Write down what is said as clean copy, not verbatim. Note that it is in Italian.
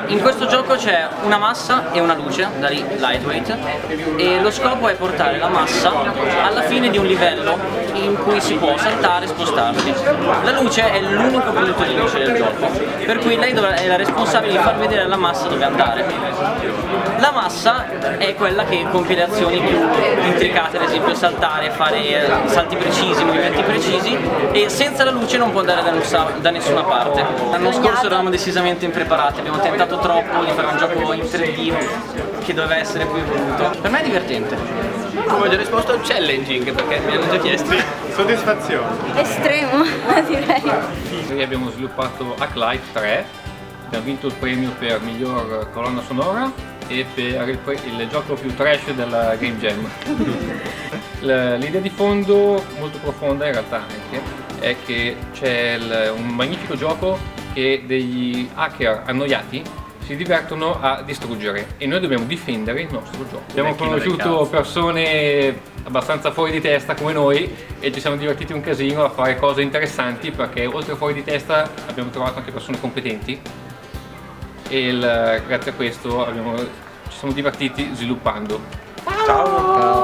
In questo gioco c'è una massa e una luce, da lì lightweight, e lo scopo è portare la massa alla fine di un livello in cui si può saltare e spostarsi. La luce è l'unico punto di luce del gioco, per cui lei è la responsabile di far vedere alla massa dove andare. La massa è quella che compie le azioni più intricate, ad esempio saltare, fare salti precisi, movimenti precisi, e senza la luce non può andare da nessuna parte. L'anno scorso eravamo decisamente impreparati, abbiamo tentato troppo di fare un gioco in 3D che doveva essere più evoluto. Per me è divertente. Voglio risposto challenging perché mi hanno già chiesto. Soddisfazione. Estremo, direi. Noi abbiamo sviluppato Hacklight 3, abbiamo vinto il premio per miglior colonna sonora e per il gioco più trash della Game Jam. L'idea di fondo, molto profonda in realtà anche, è che c'è un magnifico gioco che degli hacker annoiati si divertono a distruggere e noi dobbiamo difendere il nostro gioco. Abbiamo conosciuto persone abbastanza fuori di testa come noi e ci siamo divertiti un casino a fare cose interessanti, perché oltre fuori di testa abbiamo trovato anche persone competenti e grazie a questo ci siamo divertiti sviluppando. Ciao!